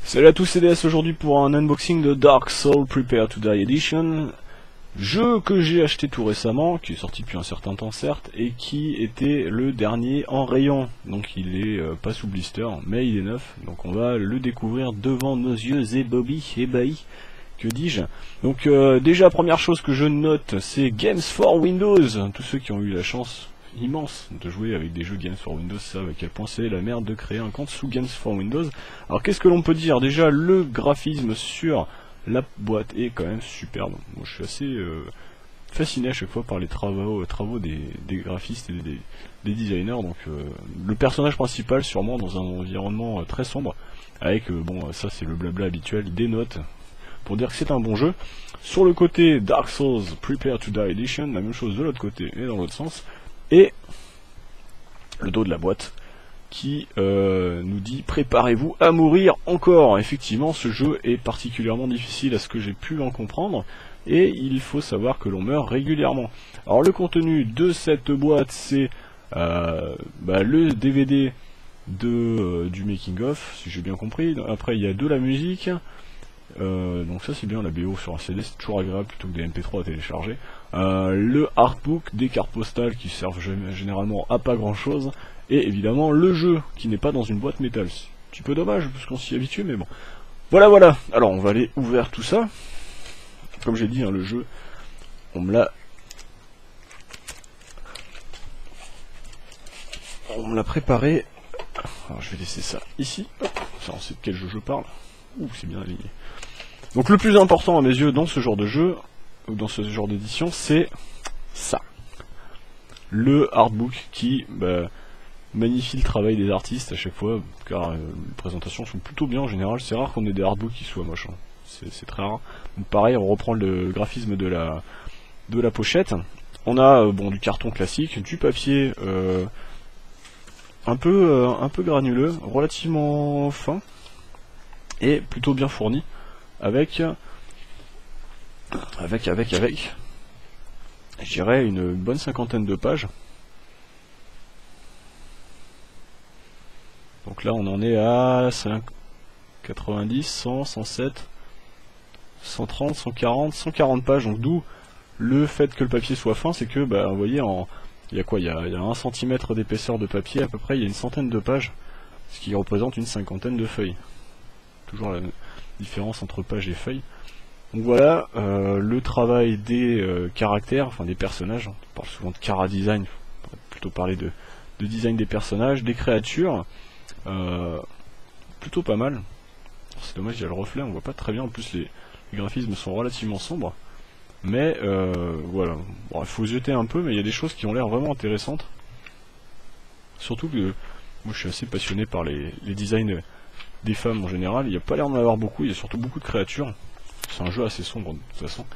Salut à tous, c'est DS aujourd'hui pour un unboxing de Dark Souls Prepare to Die Edition. Jeu que j'ai acheté tout récemment, qui est sorti depuis un certain temps certes, et qui était le dernier en rayon. Donc il est pas sous blister, mais il est neuf. Donc on va le découvrir devant nos yeux ébahis, que dis-je. Donc déjà première chose que je note, c'est Games for Windows. Tous ceux qui ont eu la chance immense de jouer avec des jeux Games for Windows savent à quel point c'est la merde de créer un compte sous Games for Windows. Alors qu'est-ce que l'on peut dire? Déjà le graphisme sur la boîte est quand même superbe. Moi je suis assez fasciné à chaque fois par les travaux des graphistes et des designers. Donc le personnage principal sûrement dans un environnement très sombre avec bon ça c'est le blabla habituel, des notes pour dire que c'est un bon jeu. Sur le côté Dark Souls Prepare to Die Edition, la même chose de l'autre côté et dans l'autre sens. Et le dos de la boîte qui nous dit préparez-vous à mourir encore. Effectivement ce jeu est particulièrement difficile à ce que j'ai pu en comprendre et il faut savoir que l'on meurt régulièrement. Alors le contenu de cette boîte c'est le DVD du making of si j'ai bien compris. Après il y a de la musique. Donc ça c'est bien, la BO sur un CD c'est toujours agréable plutôt que des MP3 à télécharger. Le artbook, des cartes postales qui servent généralement à pas grand chose, et évidemment le jeu qui n'est pas dans une boîte métal. C'est un petit peu dommage parce qu'on s'y habitue, mais bon. Voilà, alors on va aller ouvrir tout ça. Comme j'ai dit, hein, le jeu, on me l'a préparé. Alors je vais laisser ça ici. Hop, ça on sait de quel jeu je parle. Ouh, c'est bien aligné. Donc le plus important à mes yeux dans ce genre de jeu, ou dans ce genre d'édition, c'est ça. Le artbook qui magnifie le travail des artistes à chaque fois, car les présentations sont plutôt bien en général. C'est rare qu'on ait des artbooks qui soient moches, hein. C'est très rare. Donc pareil, on reprend le graphisme de la pochette. On a du carton classique, du papier un peu granuleux, relativement fin, et plutôt bien fourni, avec je dirais une bonne cinquantaine de pages. Donc là on en est à 90, 100, 107, 130, 140, 140 pages, donc d'où le fait que le papier soit fin, c'est que vous voyez, il y a quoi, il y a 1 cm d'épaisseur de papier à peu près, il y a une centaine de pages, ce qui représente une cinquantaine de feuilles. Toujours la différence entre page et feuille. Donc voilà, le travail des caractères, enfin des personnages, on parle souvent de chara design, on pourrait plutôt parler de design des personnages, des créatures, plutôt pas mal. C'est dommage, il y a le reflet, on voit pas très bien, en plus les graphismes sont relativement sombres, mais voilà, bon, il faut jeter un peu, mais il y a des choses qui ont l'air vraiment intéressantes, surtout que moi je suis assez passionné par les designs des femmes en général. Il n'y a pas l'air d'en avoir beaucoup, il y a surtout beaucoup de créatures. C'est un jeu assez sombre de toute façon.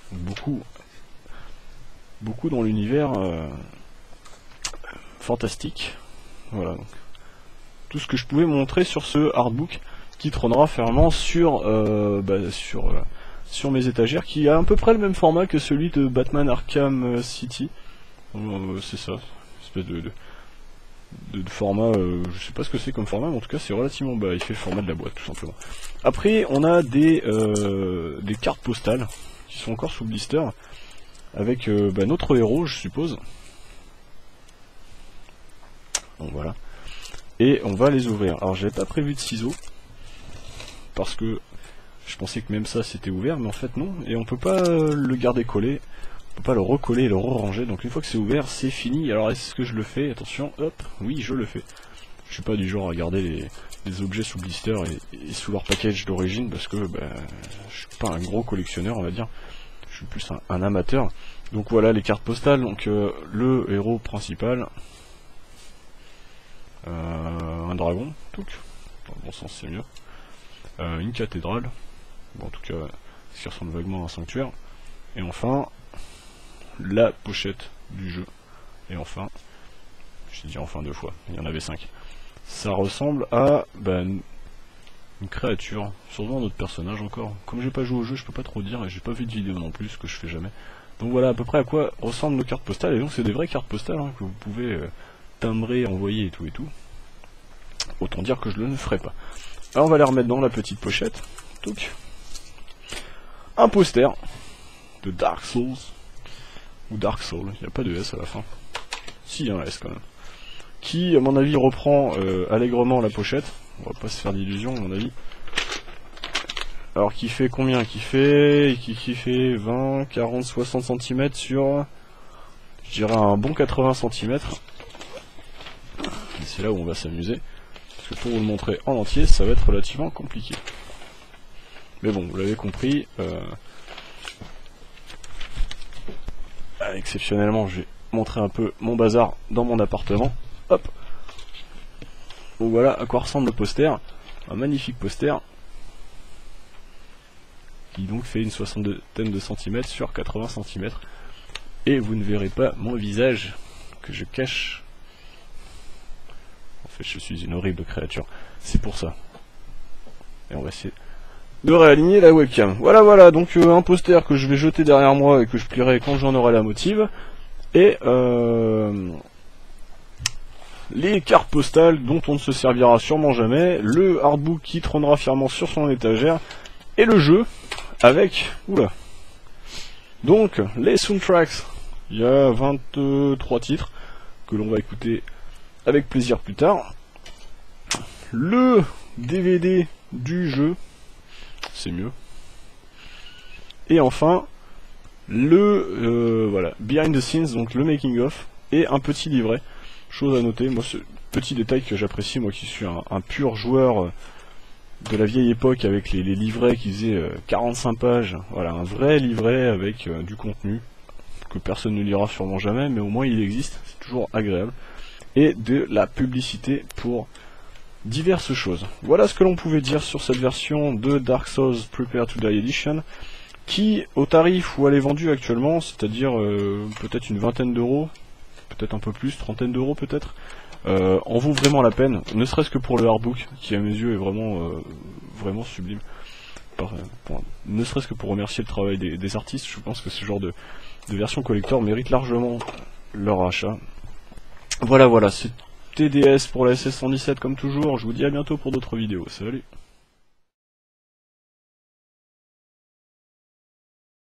Beaucoup dans l'univers fantastique. Voilà. Donc, tout ce que je pouvais montrer sur ce artbook qui trônera fermement sur mes étagères, qui a à peu près le même format que celui de Batman Arkham City. C'est ça, une espèce de format, je sais pas ce que c'est comme format, mais en tout cas c'est relativement il fait le format de la boîte tout simplement. Après on a des cartes postales qui sont encore sous blister avec notre héros je suppose. Donc voilà. Et on va les ouvrir. Alors j'avais pas prévu de ciseaux parce que je pensais que même ça c'était ouvert, mais en fait non, et on peut pas le garder collé. On peut pas le recoller et le re-ranger, donc une fois que c'est ouvert, c'est fini. Alors est-ce que je le fais? Attention, hop, oui je le fais. Je suis pas du genre à garder les objets sous blister et sous leur package d'origine, parce que je suis pas un gros collectionneur on va dire. Je suis plus un amateur. Donc voilà les cartes postales, donc le héros principal, un dragon, dans le bon sens c'est mieux, une cathédrale, bon, en tout cas ce qui ressemble vaguement à un sanctuaire, et enfin la pochette du jeu. Et enfin, j'ai dit enfin 2 fois, il y en avait 5. Ça ressemble à une créature, sûrement un autre personnage encore. Comme j'ai pas joué au jeu, je peux pas trop dire, et j'ai pas vu de vidéo non plus, ce que je fais jamais. Donc voilà à peu près à quoi ressemblent nos cartes postales, et donc c'est des vraies cartes postales hein, que vous pouvez timbrer, envoyer et tout. Autant dire que je le ne ferai pas. Alors on va les remettre dans la petite pochette. Donc, un poster de Dark Souls. Ou Dark Soul, il n'y a pas de S à la fin. Si, il y a un S quand même. Qui, à mon avis, reprend allègrement la pochette. On va pas se faire d'illusions, à mon avis. Alors, qui fait combien? Qui fait 20, 40, 60 cm sur... Je dirais un bon 80 cm. Et c'est là où on va s'amuser. Parce que pour vous le montrer en entier, ça va être relativement compliqué. Mais bon, vous l'avez compris. Exceptionnellement, je vais montrer un peu mon bazar dans mon appartement. Hop. Donc voilà à quoi ressemble le poster. Un magnifique poster. Qui donc fait une soixantaine de centimètres sur 80 cm. Et vous ne verrez pas mon visage que je cache. En fait, je suis une horrible créature. C'est pour ça. Et on va essayer de réaligner la webcam. Voilà, donc un poster que je vais jeter derrière moi et que je plierai quand j'en aurai la motive. Et les cartes postales dont on ne se servira sûrement jamais, le artbook qui trônera fièrement sur son étagère, et le jeu avec... Oula. Donc, les soundtracks. Il y a 23 titres que l'on va écouter avec plaisir plus tard. Le DVD du jeu, c'est mieux. Et enfin, le voilà, behind the scenes, donc le making of, et un petit livret. Chose à noter, moi ce petit détail que j'apprécie, moi qui suis un pur joueur de la vieille époque avec les livrets qui faisaient 45 pages. Voilà, un vrai livret avec du contenu que personne ne lira sûrement jamais, mais au moins il existe, c'est toujours agréable. Et de la publicité pour diverses choses. Voilà ce que l'on pouvait dire sur cette version de Dark Souls Prepare to Die Edition, qui au tarif où elle est vendue actuellement, c'est-à-dire peut-être une vingtaine d'euros, peut-être un peu plus, trentaine d'euros peut-être, en vaut vraiment la peine, ne serait-ce que pour le artbook, qui à mes yeux est vraiment sublime. Ne serait-ce que pour remercier le travail des artistes, je pense que ce genre de version collector mérite largement leur achat. Voilà, c'est TDS pour la SS117 comme toujours, je vous dis à bientôt pour d'autres vidéos, salut.